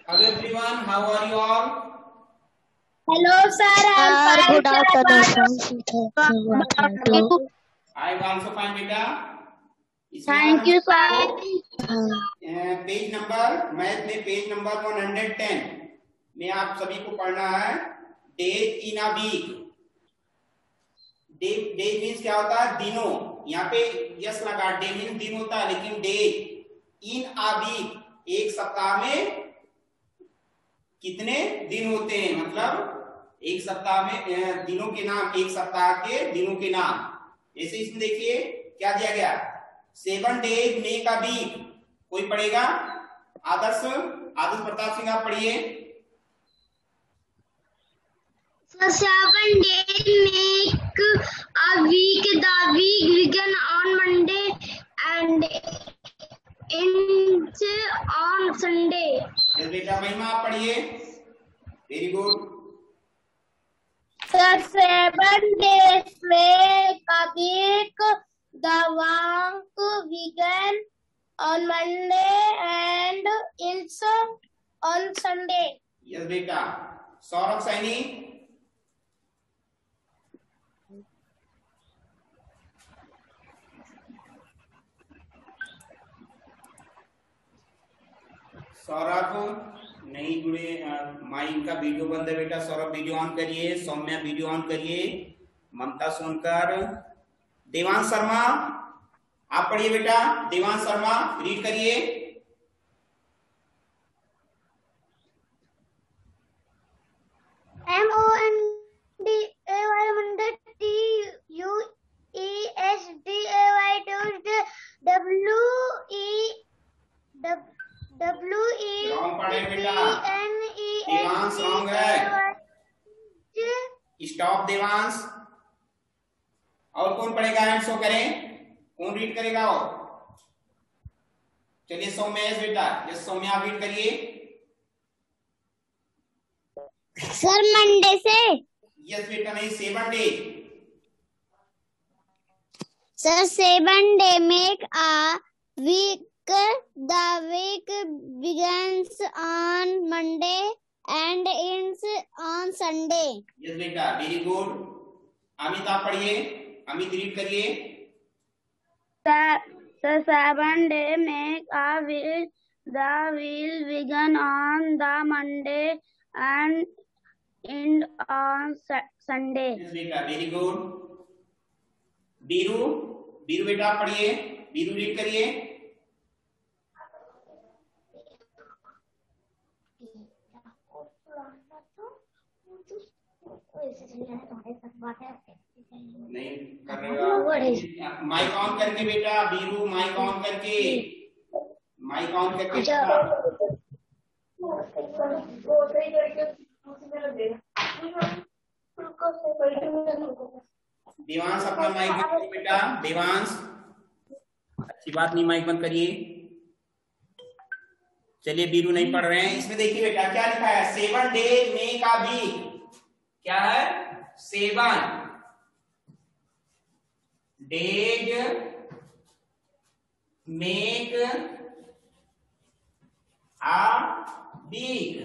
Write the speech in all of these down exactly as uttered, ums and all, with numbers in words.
Hello everyone, how are you all? Hello sir, I'm fine. Good afternoon. I am also fine beta. Thank you sir. Page number math में page number एक सौ दस में आप सभी को पढ़ना है days in a week. Days days means क्या होता है? दिनों। यहाँ पे यस लगा, डे मींस दिन होता है, लेकिन डेज इन अ वीक एक सप्ताह में कितने दिन होते हैं, मतलब एक सप्ताह में दिनों के नाम, एक सप्ताह के दिनों के नाम। जैसे इसमें देखिए क्या दिया गया, seven days make a week. कोई पढ़ेगा? आदर्श आदर्श प्रताप सिंह आप पढ़िए। Seven days make a week. The week begin on Monday and ends on Sunday. Yes बेटा महिमा आप पढ़िए। Very good. The seven days make a week. The week begin on Monday and ends on Sunday. Yes बेटा। सौरभ सैनी। सौरभ नहीं जुड़े, mic का video बंद है बेटा। सौरभ वीडियो ऑन करिए। सौम्या वीडियो ऑन करिए। ममता सोनकर। देवांश शर्मा आप पढ़िए बेटा। देवांश शर्मा रीड करिए। M O N D A Y Monday, T U E S D A Y Tuesday, W E W E wrong पढ़े बेटा। N E देवांश रॉन्ग है। स्टॉप देवांश। और कौन पढ़ेगा? हैंड शो करें। कौन रीड करेगा? और चलिए सौम्या। यस बेटा, यस सौम्या रीड करिए। सर मंडे से। यस बेटा, नहीं seven day. Sir seven day make a week. The week begins on Monday and ends on Sunday. Yes बेटा, वेरी गुड। अमित आप पढ़िए। अमित रीड करिए। The seven day make a week. The week begin on the Monday and end on Sunday. Yes बेटा, very good. Biru Biru बेटा आप पढ़िए। Biru read करिए। नहीं कर रहे हो? माइक ऑन करके बेटा। बीरू माइक ऑन करके, माइक ऑन करके। देवांश अपना माइक बंद करिए बेटा। देवांश अच्छी बात नहीं, माइक बंद करिए। चलिए बीरू नहीं पढ़ रहे हैं। इसमें देखिए बेटा क्या लिखा है, seven day make a week. क्या है? Seven days make a week.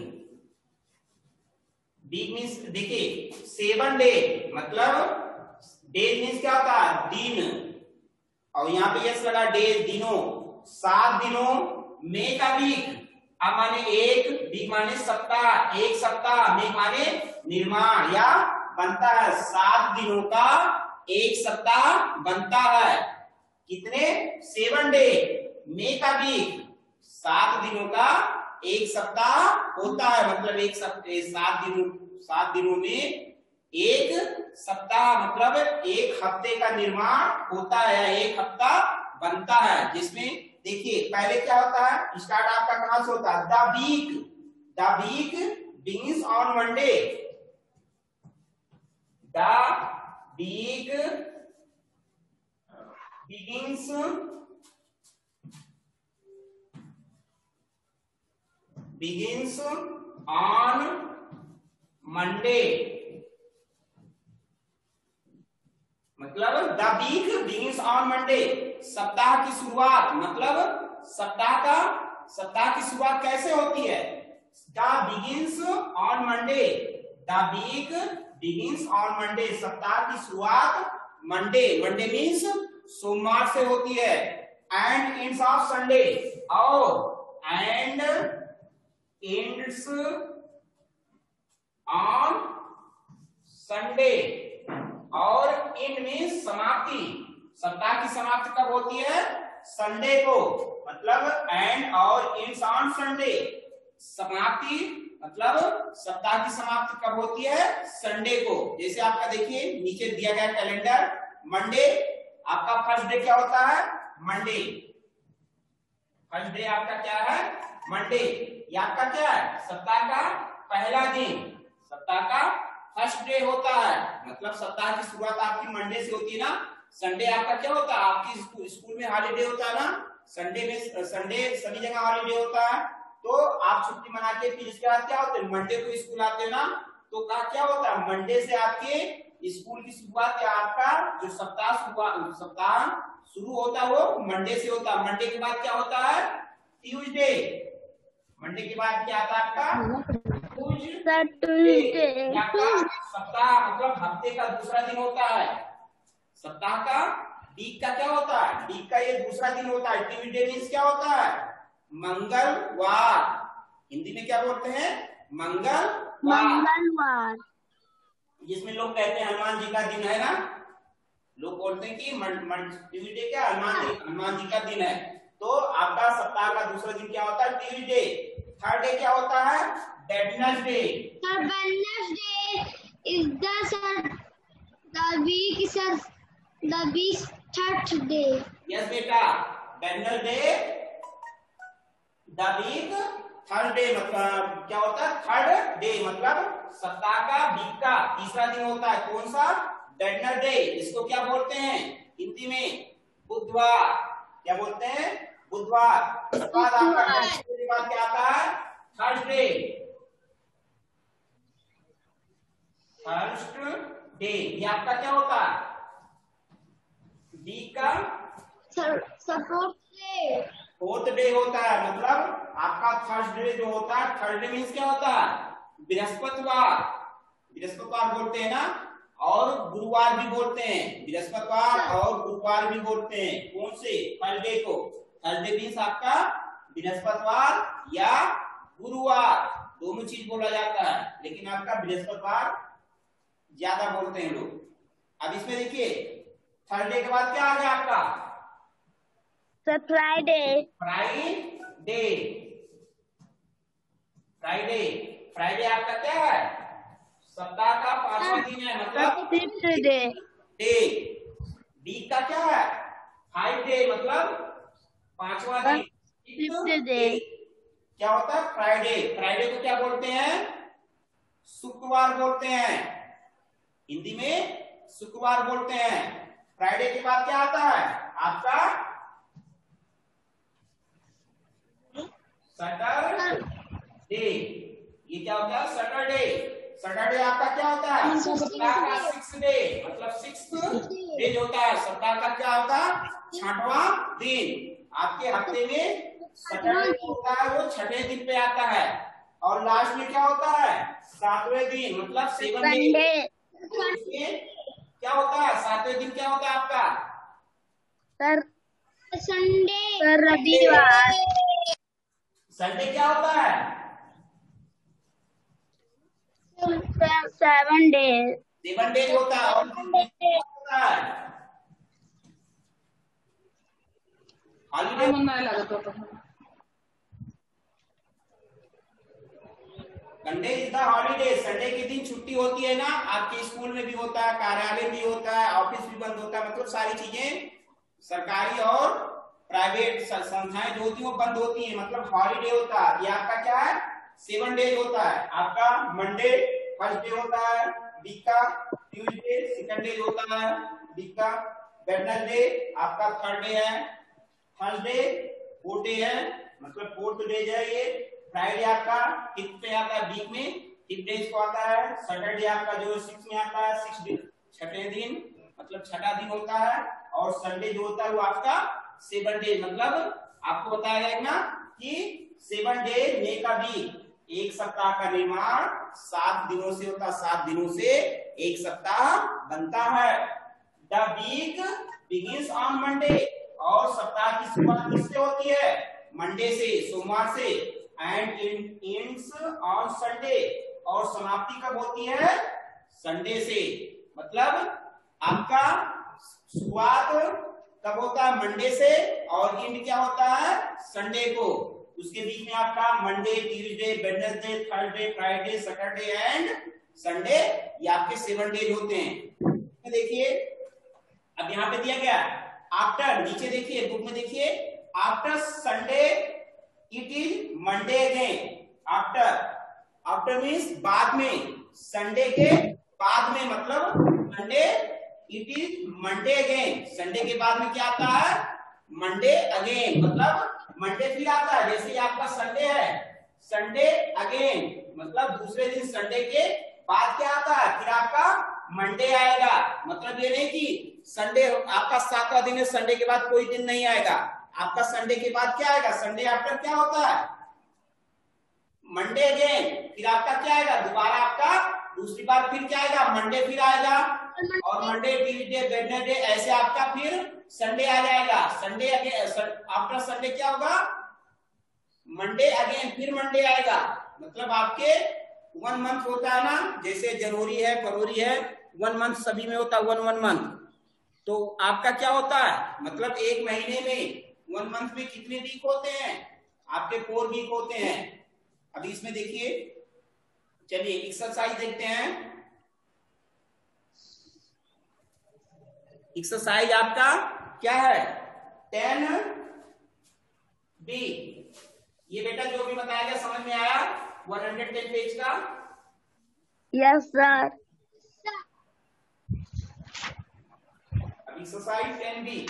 Week means देखिए सेवन डे मतलब डेज मीन्स क्या होता है? दिन। और यहाँ पे यस लगा, डेज दिनों। सात दिनों मेक अ वीक। अब माने एक, वीक माने सप्ताह, एक सप्ताह, मेक माने निर्माण या बनता है। सात दिनों का एक सप्ताह बनता है। कितने? Seven day make a week. सात दिनों का एक सप्ताह होता है, मतलब एक सप्ताह सात दिनों सात दिनों में एक सप्ताह मतलब एक हफ्ते का निर्माण होता है, एक हफ्ता बनता है। जिसमें देखिए पहले क्या होता है, स्टार्ट आपका कहां से होता है? The week. The week begins on Monday. The week begins begins on Monday. मतलब the week begins on Monday. सप्ताह की शुरुआत मतलब सप्ताह का सप्ताह की शुरुआत कैसे होती है? The begins on Monday, the week begins on Monday, सप्ताह की शुरुआत मंडे, मंडे मीन्स सोमवार से होती है, एंड एंड्स ऑफ संडे, और एंड एंड्स ऑन संडे, और एंड मीन्स समाप्ति, सप्ताह की समाप्ति कब होती है? संडे को, मतलब एंड और एंड्स ऑन संडे, समाप्ति मतलब सप्ताह की समाप्ति कब होती है? संडे को। जैसे आपका देखिए नीचे दिया गया कैलेंडर, मंडे आपका फर्स्ट डे क्या होता है? मंडे, फर्स्ट डे आपका क्या है? मंडे। ये आपका क्या है? सप्ताह का पहला दिन, सप्ताह का फर्स्ट डे होता है, मतलब सप्ताह की शुरुआत आपकी मंडे से होती है ना। संडे आपका क्या होता है? आपकी स्कूल, स्कूल में हॉलीडे होता है ना, संडे में, संडे सभी जगह हॉलीडे होता है, तो आप छुट्टी मना के फिर इसके बाद क्या होता है? मंडे को स्कूल आते हैं ना, तो का क्या होता है? मंडे से आपके स्कूल की शुरुआत या आपका जो सप्ताह शुरुआत सप्ताह शुरू होता है वो मंडे से होता है। मंडे के बाद क्या होता है? ट्यूसडे। मंडे के बाद क्या आता है आपका? ट्यूसडे। आपका सप्ताह मतलब हफ्ते का दूसरा दिन होता है, सप्ताह का वीक का क्या होता है? वीक का ये दूसरा दिन होता है। ट्यूसडे मीन्स क्या होता है? मंगलवार। हिंदी में क्या बोलते हैं? मंगलवार। मंगलवार, जिसमें लोग कहते हैं हनुमान जी का दिन है ना, लोग बोलते हैं कि ट्यूसडे क्या हनुमान जी हनुमान जी का दिन है। तो आपका सप्ताह का दूसरा दिन क्या होता है? ट्यूसडे। थर्ड डे क्या होता है? Wednesday. Wednesday is the the week is the week third day. Yes बेटा, Wednesday the week third day, मतलब क्या होता है? थर्ड डे मतलब सप्ताह का वीक का तीसरा दिन होता है। कौन सा? वेडनेसडे। इसको क्या बोलते हैं हिंदी में? बुधवार। क्या बोलते हैं? बुधवार। उसके बाद आपका के बाद क्या आता है? थर्सडे। थर्स्ट डे ये आपका क्या होता है? वीक का फोर्थ डे। फोर्थ डे होता है, मतलब आपका थर्ड डे जो होता है, थर्ड डे मीन्स क्या होता है? बृहस्पतिवार। बृहस्पतिवार बोलते हैं ना, और गुरुवार भी बोलते हैं, बृहस्पतिवार और गुरुवार भी बोलते हैं। कौन से? थर्सडे को। थर्सडे मीन्स आपका बृहस्पतिवार या गुरुवार, दोनों चीज बोला जाता है, लेकिन आपका बृहस्पतिवार ज्यादा बोलते हैं लोग। अब इसमें देखिए थर्सडे के बाद क्या आ गया आपका? फ्राइडे। फ्राइडे। फ्राइडे फ्राइडे आपका क्या है? सप्ताह का पांचवा दिन है, मतलब फिफ्थ डे। डे। वीक का क्या है? फाइव डे, मतलब पांचवा दिन। फिफ्थ डे क्या होता है? फ्राइडे। फ्राइडे को क्या बोलते हैं? शुक्रवार बोलते हैं, हिंदी में शुक्रवार बोलते हैं। फ्राइडे के बाद क्या आता है आपका? सैटरडे। ये क्या होता है? सैटरडे। सैटरडे आपका क्या होता है? सप्ताह का सिक्स डे, मतलब सिक्स डे होता है। सप्ताह का क्या होता है? छठवां दिन। आपके हफ्ते में सैटरडे होता है, वो छठे दिन पे आता है, और लास्ट में क्या होता है? सातवें दिन, मतलब सेवन डे। क्या होता है? सातवें दिन क्या होता है आपका? Sir Sunday. रविवार। संडे क्या होता है? Seven day. सेवन डेज होता है। और होता है हॉलीडे मनाया लगता था। Sunday is the holiday. Sunday के दिन छुट्टी होती है ना, आपके स्कूल में भी होता है, कार्यालय भी होता है, ऑफिस भी बंद होता है, मतलब सारी चीजें सरकारी और प्राइवेट संस्थाएं जो होती है वो बंद होती हैं, मतलब हॉलीडे होता है। ये आपका क्या है? सेवन डेज होता है। आपका मंडे फर्स्ट डे होता है वीक का, ट्यूसडे सेकंड डे होता है वीक का, वेडनेसडे आपका थर्ड डे है, थर्सडे फोर्थ डे है, मतलब फोर्थ डे है ये। फ्राइडे आपका फिफ्थ पे आता है वीक में, फिफ्थ डे को आता है। सैटरडे आपका जो सिक्स में आता है, सिक्स डे छठे दिन, मतलब छठा दिन होता है। और संडे जो होता है वो आपका सेवन डे, मतलब आपको बताया गया ना कि seven day make a week, एक सप्ताह का निर्माण सात दिनों से होता है, सात दिनों से एक सप्ताह बनता है। The week begins on Monday, और सप्ताह की शुरुआत किससे होती है? मंडे से, सोमवार से। एंड एंड्स ऑन संडे, और समाप्ति कब होती है? संडे से। मतलब आपका शुरुआत कब होता है? मंडे से, और एंड क्या होता है? संडे को। उसके बीच में आपका Monday, Tuesday, Wednesday, Thursday, Friday, Saturday and Sunday, ये आपके सेवन डेज होते हैं। देखिए अब यहाँ पे दिया गया आफ्टर, नीचे देखिए बुक में देखिए, after Sunday it is Monday again. After, after means बाद में, संडे के बाद में, मतलब Monday it is Monday again. Sunday के बाद में क्या आता है? मंडे अगेन, मतलब मंडे फिर आता है। जैसे आपका संडे है, संडे अगेन मतलब दूसरे दिन संडे के बाद क्या आता है? फिर आपका मंडे आएगा। मतलब ये नहीं कि संडे आपका सातवां दिन है, संडे के बाद कोई दिन नहीं आएगा। आपका संडे के बाद क्या आएगा? संडे आफ्टर क्या होता है? Monday again. फिर आपका क्या आएगा? दोबारा आपका दूसरी बार फिर क्या आएगा? मंडे फिर आएगा, और मंडे, ट्यूसडे, वेडनेसडे, ऐसे आपका फिर संडे आ जाएगा। संडे अगेन, आफ्टर संडे क्या होगा? मंडे अगेन, फिर मंडे आएगा। मतलब आपके वन मंथ होता है ना, जैसे जनवरी है, फरवरी है, वन मंथ सभी में होता है, वन वन मंथ। तो आपका क्या होता है? मतलब एक महीने में, वन मंथ में कितने वीक होते हैं? आपके फोर वीक होते हैं। अभी इसमें देखिए, चलिए एक्सरसाइज देखते हैं। एक्सरसाइज आपका क्या है? Ten B. ये बेटा जो भी बताया गया समझ में आया? वन हंड्रेड टेन पेज का। Yes sir. अब exercise ten B,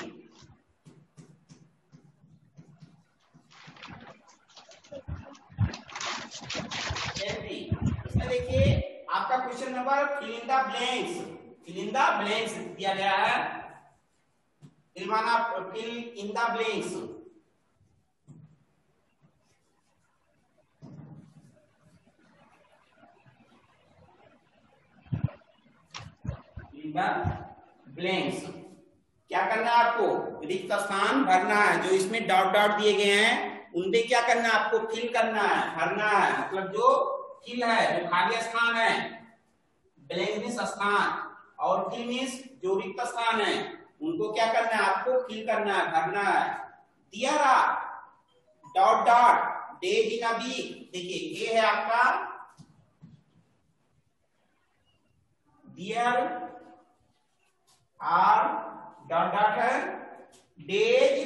ten B. इसमें देखिए आपका question number fill in the blanks, fill in the blanks दिया गया है। फिल्माना fill in the blanks. Blanks क्या करना है आपको? रिक्त स्थान भरना है। जो इसमें डॉट डॉट दिए गए हैं उनपे क्या करना है? आपको फिल करना है, भरना है। मतलब जो फिल है, जो खाली स्थान है, ब्लैंक मीन्स स्थान, और फिल मीन्स जो रिक्त स्थान है, उनको क्या करना है? आपको फिल करना है, भरना है। दिया रहा dot dot days in a week. देखिए ये है आपका दियर आर डॉट डॉट है days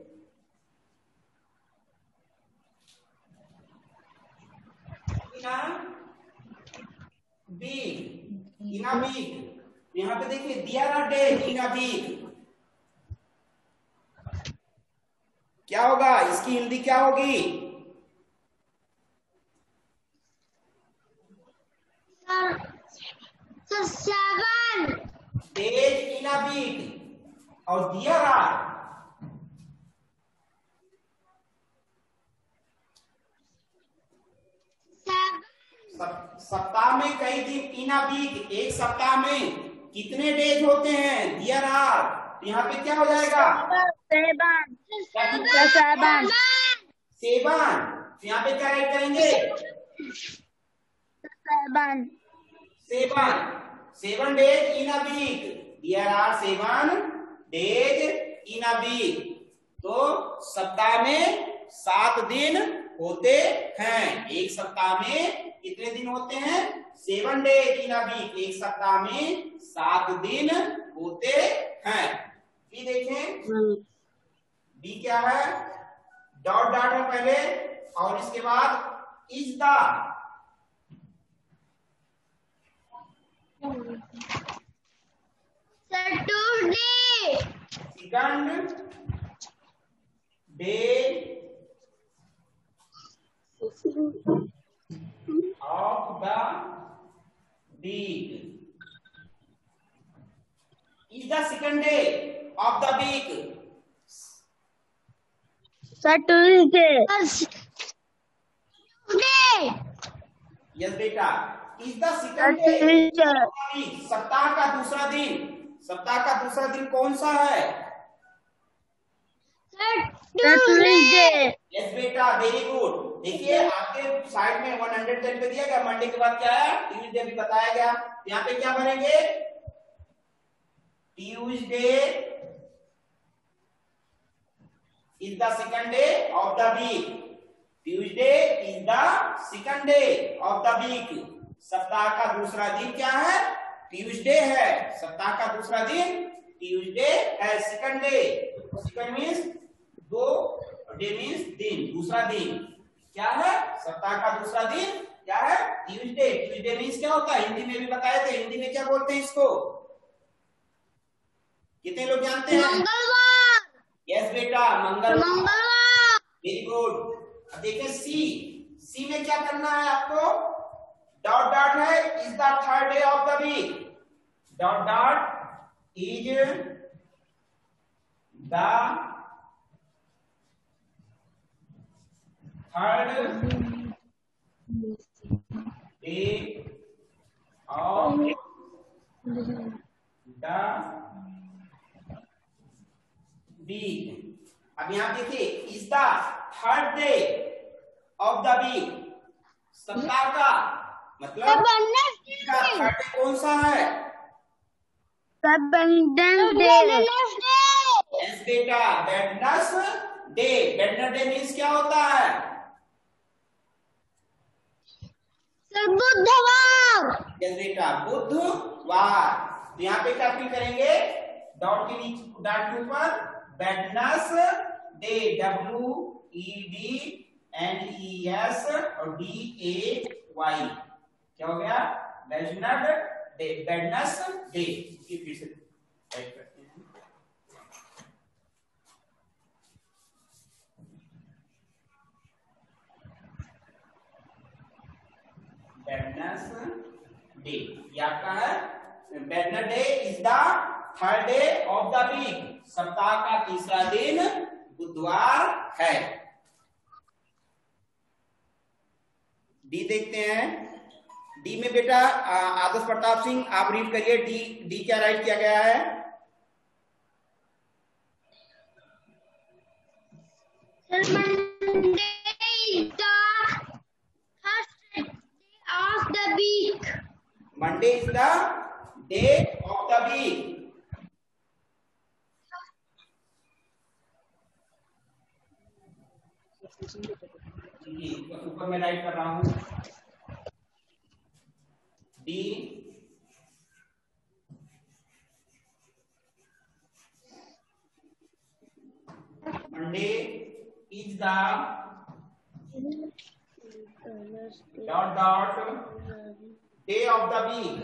in a week, in a week. यहाँ पे देखिए there are days in a week. क्या होगा? इसकी हिंदी क्या होगी? Seven days in a week, और दियर आर सप्ताह में कई दिन, इन अ वीक एक सप्ताह में कितने डेज होते हैं? There are. तो यहाँ पे क्या हो जाएगा? Seven seven. सेवन। तो यहाँ पे क्या राइट करेंगे? Seven seven. Seven days in a week. There are seven days in a week. तो सप्ताह में सात दिन होते हैं। एक सप्ताह में कितने दिन होते हैं? Seven days in a week. एक सप्ताह में सात दिन होते हैं। बी देखें, बी क्या है? डॉट डॉट है पहले, और इसके बाद is the. Saturday second day of the week. Is the second day of the week. Saturday yes बेटा। इज द सेकंड डे, सप्ताह का दूसरा दिन, सप्ताह का दूसरा दिन कौन सा है? ट्यूसडे। यस बेटा, वेरी गुड। देखिए आपके साइड में वन हंड्रेड टेन पे दिया गया, मंडे के बाद क्या है? ट्यूसडे भी बताया गया। यहाँ पे क्या भरेंगे? Tuesday is the second day of the week. Tuesday is the second day of the week. सप्ताह का दूसरा दिन क्या है? ट्यूसडे है। सप्ताह का दूसरा दिन ट्यूसडे है, सेकंड डे। सेकंड मीन्स दो, डे मीन्स दिन, दूसरा दिन क्या है? सप्ताह का दूसरा दिन क्या है? ट्यूसडे। ट्यूसडे मीन्स क्या होता है? हिंदी में भी बताए थे। हिंदी में क्या बोलते हैं इसको? कितने लोग जानते हैं? मंगलवार। यस बेटा, मंगलवार। मंगलवार। Very good. अब देखिए सी, सी में क्या करना है आपको? डॉट डॉट है, is the third day of the week. Dot dot is the third day of the week. अब यहां देखिए, is the third day of the week, सप्ताह का मतलब थर्ड डे कौन सा है? वेडनेसडे। यस बेटा, वेडनेसडे। वेडनेसडे मीन्स क्या होता है? बुधवार। यस बेटा, बुधवार। तो यहाँ पे क्या फिल करेंगे? डॉट के नीचे, डॉट के ऊपर Wednesday, W E D N E S और डी ए वाई, क्या हो गया? Wednesday, Wednesday. फिर से टाइप करते हैं। वेडनेसडे ये आपका है। Wednesday is the third day of the week. सप्ताह का तीसरा दिन बुधवार है। डी देखते हैं। डी में बेटा आदर्श प्रताप सिंह आप रीड करिए। डी डी क्या राइट किया गया है? Monday is the day of the week. ऊपर मैं राइट कर रहा हूं। The Monday is the dot dot day of the week.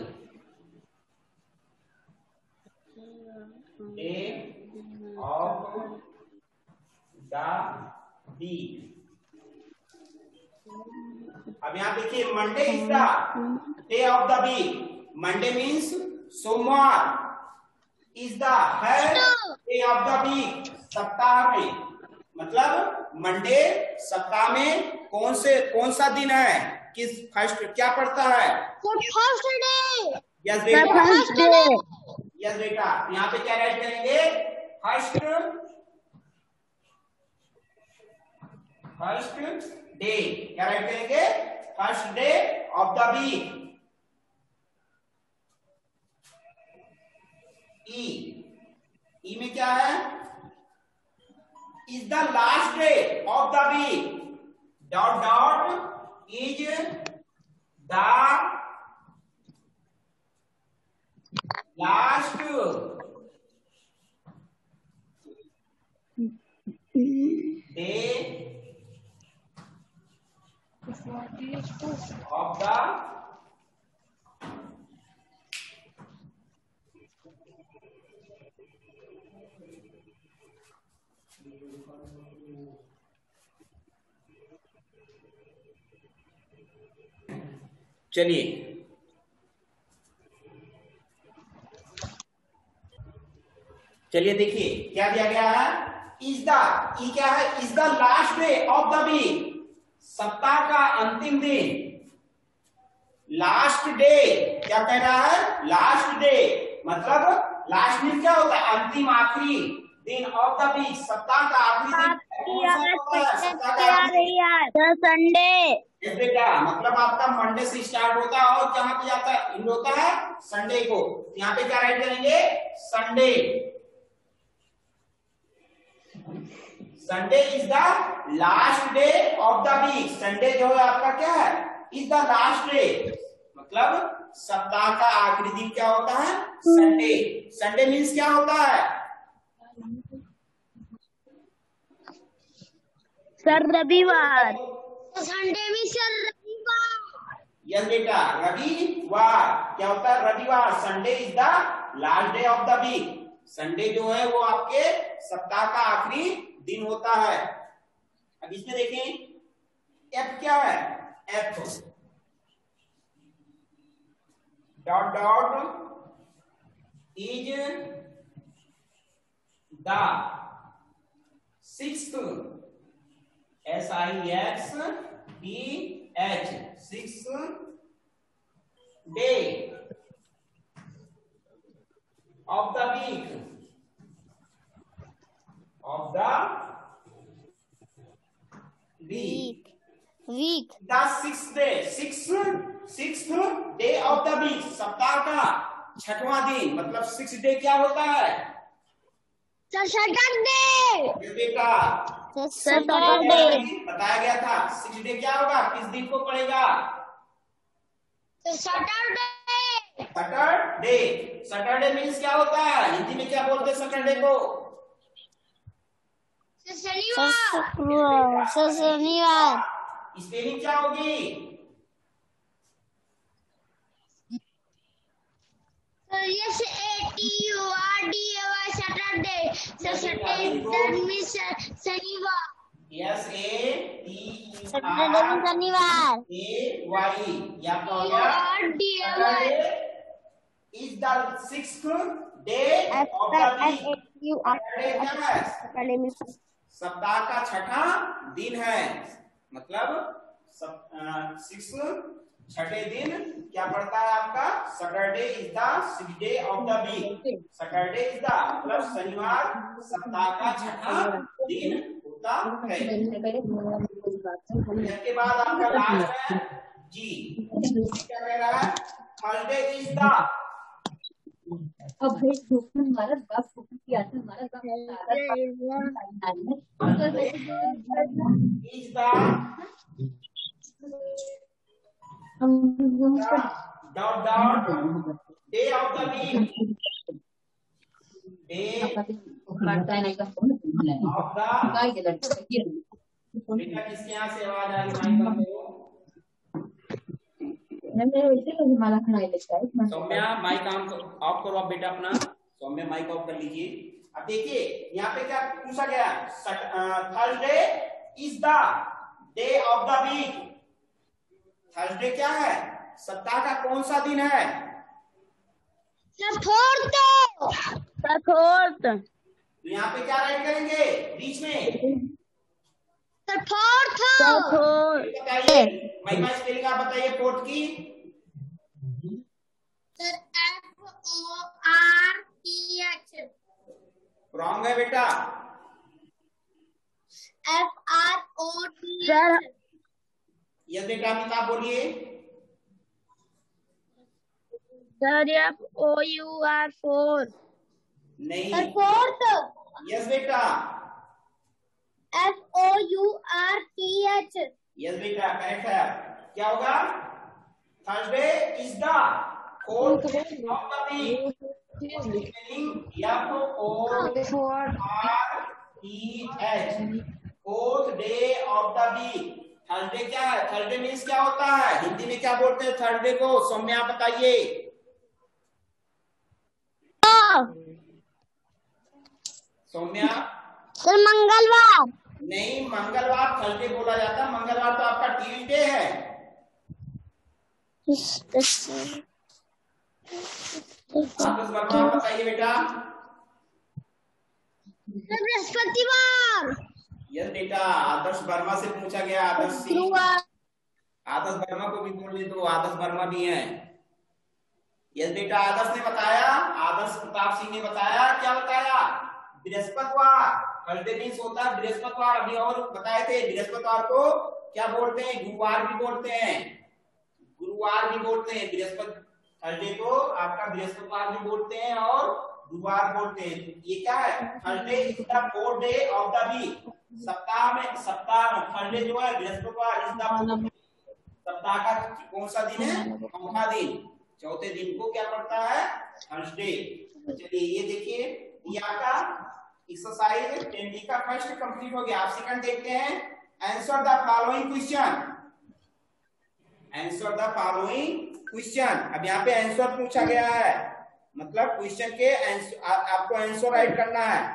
Day of the week. अब यहां देखिए, Monday is the day of the week. Monday means सोमवार। Is the है डे ऑफ द वीक, सप्ताह में। मतलब मंडे सप्ताह में कौन से कौन सा दिन है? किस फर्स्ट क्या पड़ता है? First day. यस बेटा, फर्स्ट डे। यस बेटा, यहाँ पे क्या राइट करेंगे? First first day. क्या राइट करेंगे? First day of the week. E E में क्या है? Is the last day of the week. Dot dot is the last day of the चलिए चलिए देखिए क्या दिया गया है? इज द, ई क्या है? Is the last day of the week, सप्ताह का अंतिम दिन। लास्ट डे, क्या कह रहा है, लास्ट डे, मतलब लास्ट मीन क्या होता है, अंतिम आखिरी दिन ऑफ द वीक, सप्ताह का आखिरी दिन संडे। बेटा मतलब आपका मंडे से स्टार्ट होता है और कहाँ पे जाता है, एंड होता है संडे को। यहाँ पे क्या राइट करेंगे, Sunday. Sunday is the last day of the week. Sunday जो है आपका क्या है, इज द लास्ट डे, मतलब सप्ताह का आखिरी दिन क्या होता है, संडे। संडे मीन्स क्या होता है सर, रविवार। संडे मीन्स सर रविवार। यस बेटा, रविवार क्या होता है, रविवार। Sunday is the last day of the week. Sunday जो है वो आपके सप्ताह का आखिरी दिन होता है। अब इसमें देखें एफ क्या है, F dot dot is the sixth, S I X T H, six day of the week, of the week, week the six day, six six day of the week, सप्ताह का छठवां दिन, मतलब सिक्स डे क्या होता है, Saturday. बेटा Saturday बताया गया था। सिक्स डे क्या होगा, किस दिन को पड़ेगा, सैटरडे। सैटरडे। सैटरडे मीन्स क्या होता है, हिंदी में क्या बोलते हैं सैटरडे को, शनिवार। शनिवार स्पेलिंग क्या होगी, yes A T U R D A Y, Saturday. Saturday that means शनिवार। Yes A T U Saturday means शनिवार। ए वाई, या क्या हो गया, R D A Y is the sixth day of the week. Saturday क्या है, Saturday means सप्ताह का छठा दिन है, मतलब सिक्स छठे दिन क्या पड़ता है आपका, Saturday is the six day of the week. Saturday is the मतलब शनिवार सप्ताह का छठा दिन होता है। इसके बाद आपका लास्ट है जी, क्या कह रहा है, थर्सडे इज द, अब भाई दोस्तों हमारा बाप फोकस किया था, हमारा बाप is the dot dot day of the week, day करता है नहीं का ऑफ द, काय के लड़का बेटा किसके यहाँ से आवाज आ रही है, माइक मैंने ऐसे तो हमारा खाना लगता है। सौम्या माइक ऑफ करो आप बेटा अपना, सौम्या माइक ऑफ कर लीजिए। अब देखिए यहाँ पे क्या पूछा गया, Thursday is the day of the week. Thursday क्या है, सप्ताह का कौन सा दिन है, फोर्थ। फोर्थ तो यहाँ पे क्या राइट करेंगे बीच में, फोर्थ। बताइए महिमा स्पेलिंग आप बताइए फोर्थ की, sir F O R T H. Wrong है बेटा, F R O T H. Yes बेटा अमिताभ बोलिए, sir F O U R four. नहीं फोर्थ। यस बेटा, F O U R T H. Yes बेटा करेक्ट है। क्या होगा, Thursday is the fourth day of the week. Spelling F O R T H, fourth day of the week. Thursday क्या है, Thursday means क्या होता है, हिंदी में क्या बोलते हैं थर्सडे को, सौम्या आप बताइए। सौम्या सर मंगलवार। नहीं, मंगलवार थर्सडे बोला जाता है, मंगलवार तो आपका ट्यूसडे है। आदर्श वर्मा बताइए बेटा, बृहस्पतिवार। यस बेटा आदर्श वर्मा से पूछा गया, आदर्श सिंह। आदर्श वर्मा को भी बोल दे, तो आदर्श वर्मा भी है। यस बेटा, आदर्श ने बताया, आदर्श प्रताप सिंह ने बताया, क्या बताया? बृहस्पतिवार, थर्सडे मीन्स होता है बृहस्पतिवार। अभी और बताए थे, बृहस्पतिवार को क्या बोलते हैं? गुरुवार भी बोलते हैं, गुरुवार भी बोलते हैं। बृहस्पति थर्सडे को आपका बृहस्पतिवार भी बोलते हैं और गुरुवार बोलते हैं। ये क्या है? Thursday is the fourth day of the week. सप्ताह में, सप्ताह थर्सडे जो है बृहस्पतिवार इज द, सप्ताह का कौन सा दिन है? चौथा दिन। चौथे दिन को क्या पड़ता है? थर्सडे। चलिए ये देखिए, ये आपका एक्सरसाइज टेन डी का फर्स्ट कंप्लीट हो गया। आप सेकंड देखते हैं। Answer the following question, answer the following question. अब यहाँ पे आंसर पूछा गया है, मतलब क्वेश्चन के आंसर, आ, आपको आंसर राइट करना है।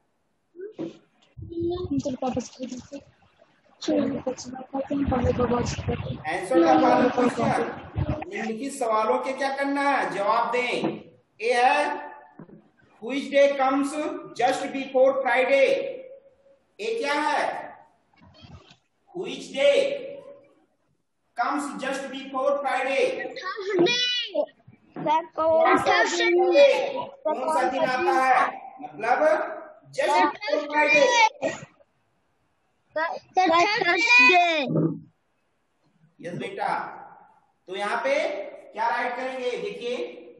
आंसर द फॉलोइंग क्वेश्चन, निम्नलिखित सवालों के क्या करना है? जवाब दें। ए है which day comes just before Friday. A क्या है? Which day comes just before Friday. कौन सा दिन आता है? मतलब जस्ट बिफोर फ्राइडे। यस बेटा, तो यहाँ पे क्या राइट करेंगे? देखिए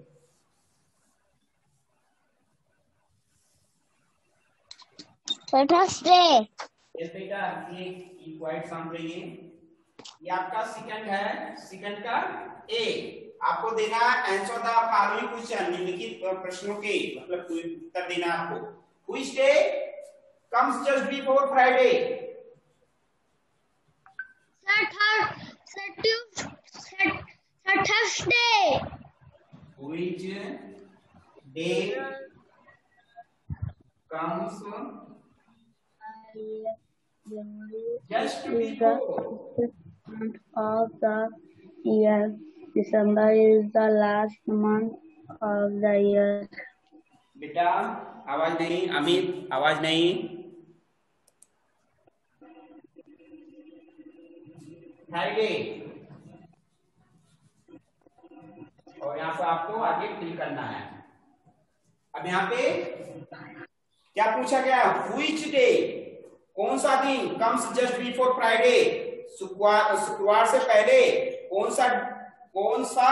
थर्सडे। यस बेटा, ये क्वाइट शांत रहिए। ये आपका सेकंड है, सेकंड का ए। आपको देना है आंसर द फॉलोइंग क्वेश्चन, निम्नलिखित प्रश्नों के मतलब उत्तर देना आपको। Which day comes just before Friday. Thursday. Which day comes just before of the year. December is the last month of the year. बेटा आवाज नहीं, अमित आवाज नहीं। फ्राइडे, और यहाँ पे आपको आगे फिल करना है। अब यहाँ पे क्या पूछा गया? व्हिच डे, कौन सा दिन, कम्स जस्ट बिफोर फ्राइडे, शुक्रवार, शुक्रवार से पहले कौन सा, कौन सा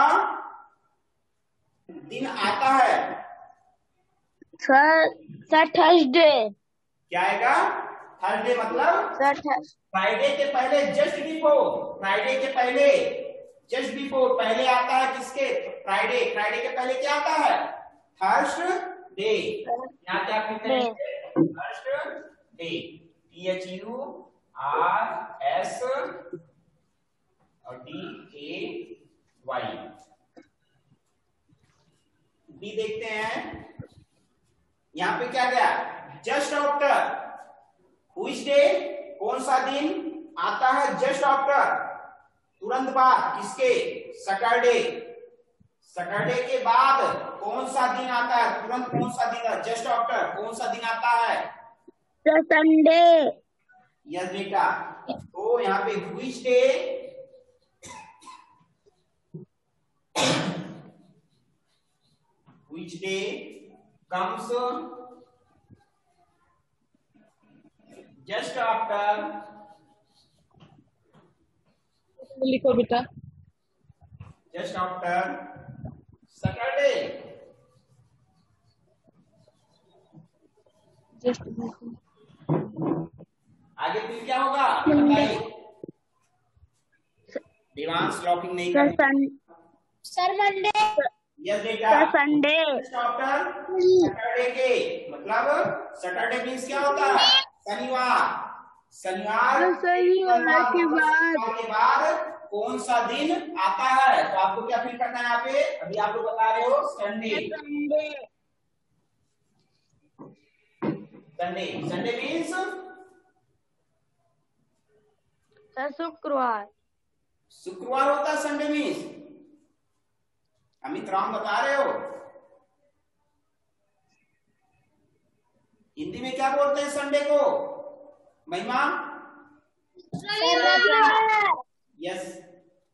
दिन आता है? थर्सडे। क्या आएगा? थर्सडे मतलब फ्राइडे के पहले, जस्ट बिफोर, फ्राइडे के पहले, जस्ट बिफोर, पहले आता है किसके? फ्राइडे। फ्राइडे के पहले क्या आता है? थर्सडे। यहाँ क्या करेंगे? Thursday, T H U R S और डी ए वाई। डी देखते हैं, यहां पे क्या गया? Just after. व्हिच डे, कौन सा दिन आता है जस्ट आफ्टर, तुरंत बाद किसके? सैटरडे। सैटरडे के बाद कौन सा दिन आता है? तुरंत कौन सा दिन? जस्ट आफ्टर कौन सा दिन आता है? संडे। यस बेटा, तो यहाँ पे which day, which day comes just after, लिखो बेटा, जस्ट आफ्टर सैटरडे। आगे फिर क्या होगा बताइए? दिवांश लॉकिंग नहीं करना। Sir Monday. यस बेटा, संडे। आफ्टर सैटरडे के, मतलब सैटरडे मींस क्या होता है? शनिवार। शनिवार शनिवार के बाद के बाद कौन सा दिन आता है? तो आपको क्या फिल करना है यहाँ पे? अभी आप लोग बता रहे हो संडे। संडे, संडे मीन्स शुक्रवार। शुक्रवार होता है संडे मीन्स। अमित राम बता रहे हो? हिंदी में क्या बोलते हैं संडे को? महिमा? यस,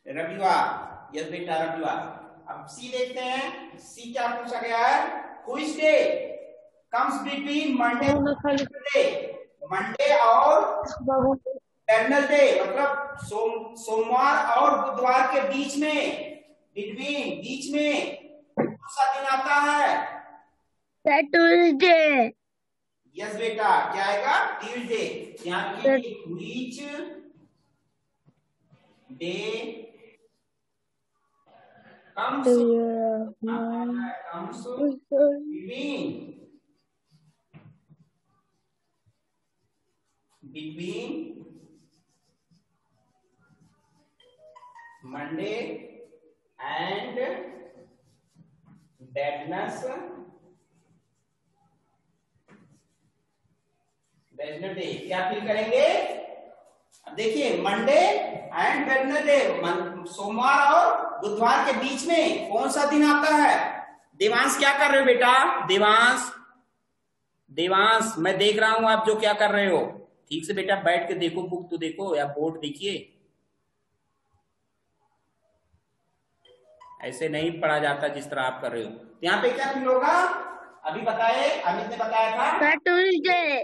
रविवार। यस बेटा रविवार। अब सी देखते हैं, सी क्या पूछा गया है, which day comes between Monday day, Monday और वेडनेसडे, मतलब सोम सोमवार और बुधवार के बीच में, बिटवीन बीच में कौन सा दिन आता है, ट्यूसडे। यस बेटा क्या आएगा, ट्यूसडे। यहाँ which day comes comes between between Monday and Wednesday, Wednesday. क्या फिल करेंगे, अब देखिए मंडे एंड वेडनेसडे, सोमवार और बुधवार के बीच में कौन सा दिन आता है। देवांश क्या कर रहे हो बेटा, देवांश देवांश मैं देख रहा हूं आप जो क्या कर रहे हो, ठीक से बेटा बैठ के देखो, बुक तो देखो या बोर्ड देखिए, ऐसे नहीं पढ़ा जाता जिस तरह आप कर रहे हो। तो यहाँ पे क्या फिल होगा, अभी बताए, अमित ने बताया था ट्यूसडे।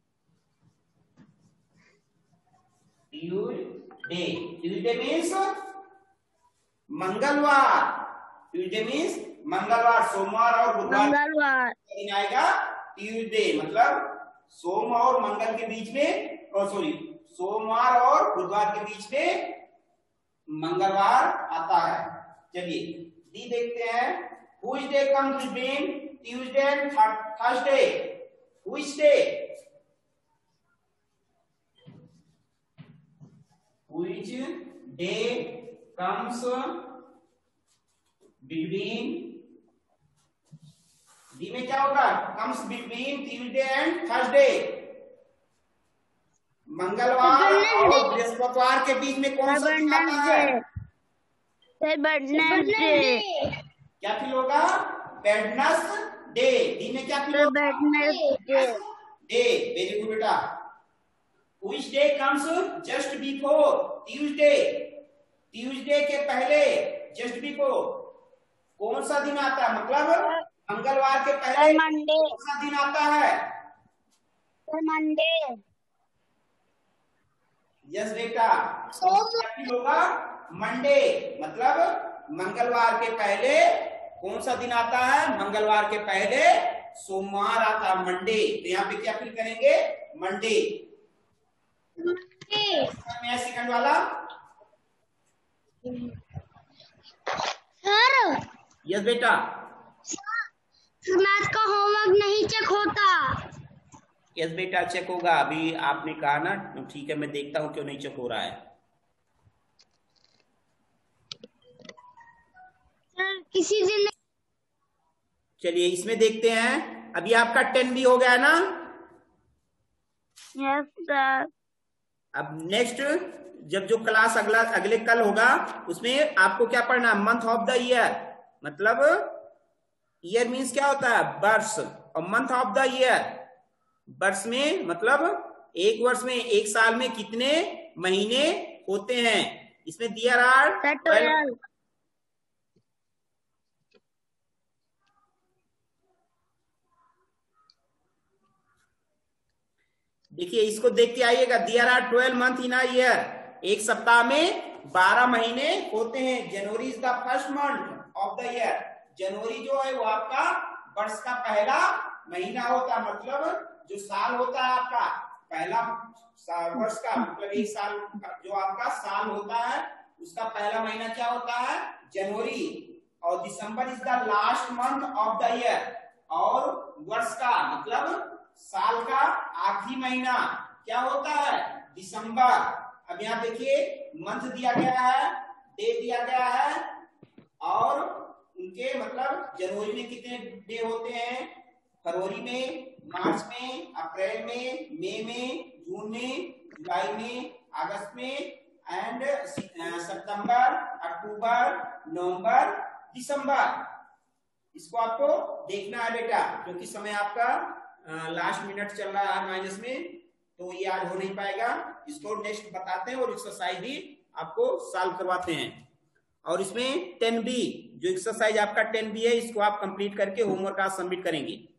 ट्यूसडे, ट्यूसडे मीन्स मंगलवार, ट्यूसडे मीन्स मंगलवार, सोमवार और बुधवार मंगलवार दिन आएगा ट्यूसडे, मतलब सोम और मंगल के बीच में, और सॉरी सोमवार और बुधवार के बीच में मंगलवार आता है। चलिए डी देखते हैं, which day comes between Tuesday and Thursday, which day, which day comes between, D में क्या होगा, comes between Tuesday and Thursday, मंगलवार और बृहस्पतिवार के बीच में कौन सा दिन आता है, वेडनेसडे। क्या फिल होगा, वेडनेसडे। डी में क्या फिल होगा, डे। वेरी गुड बेटा। Which day comes just before Tuesday, Tuesday के पहले, जस्ट बिफोर कौन सा दिन आता है, मतलब मंगलवार के पहले मंडे। कौन सा दिन आता है, मंडे। यस बेटा, क्या होगा, मंडे, मतलब मंगलवार के पहले कौन सा दिन आता है, मंगलवार के पहले सोमवार आता है, मंडे। तो यहाँ पे क्या फिल करेंगे, मंडे। सेकंड वाला सर, यस बेटा, मैथ का होमवर्क नहीं चेक होता। यस बेटा चेक होगा, अभी आपने कहा ना, ठीक है मैं देखता हूं क्यों नहीं चेक हो रहा है। सर किसी दिन, चलिए इसमें देखते हैं, अभी आपका टेन भी हो गया ना। Yes sir. अब नेक्स्ट जब जो क्लास अगला अगले कल होगा उसमें आपको क्या पढ़ना, मंथ ऑफ द ईयर, मतलब ईयर मीन्स क्या होता है, वर्ष, और मंथ ऑफ द ईयर, वर्ष में मतलब एक वर्ष में, एक साल में कितने महीने होते हैं। इसमें दिया रहा, देखिए इसको देख के आइएगा, दिया रहा twelve month in a year, एक सप्ताह में बारह महीने होते हैं। January is the first month of the year, जनवरी जो है वो आपका वर्ष का पहला महीना होता है, मतलब जो साल होता है आपका पहला वर्ष का, मतलब एक साल जो आपका साल होता है उसका पहला महीना क्या होता है, जनवरी, और December is the last month of the year, और वर्ष का मतलब साल का आखिरी महीना क्या होता है, दिसंबर। अब यहाँ देखिए मंथ दिया गया है, डे दिया गया है, और उनके मतलब जनवरी में कितने डे होते हैं, फरवरी में, मार्च में, अप्रैल में, मई में, जून में, जुलाई में, अगस्त में, एंड सितंबर, अक्टूबर, नवंबर, दिसंबर। इसको आपको देखना है बेटा, क्योंकि समय आपका लास्ट मिनट चल रहा है माइनस में, तो ये आज हो नहीं पाएगा। इसको नेक्स्ट बताते हैं और एक्सरसाइज भी आपको सॉल्व करवाते हैं। और इसमें टेन बी जो एक्सरसाइज आपका टेन बी है इसको आप कंप्लीट करके होमवर्क आज सबमिट करेंगे।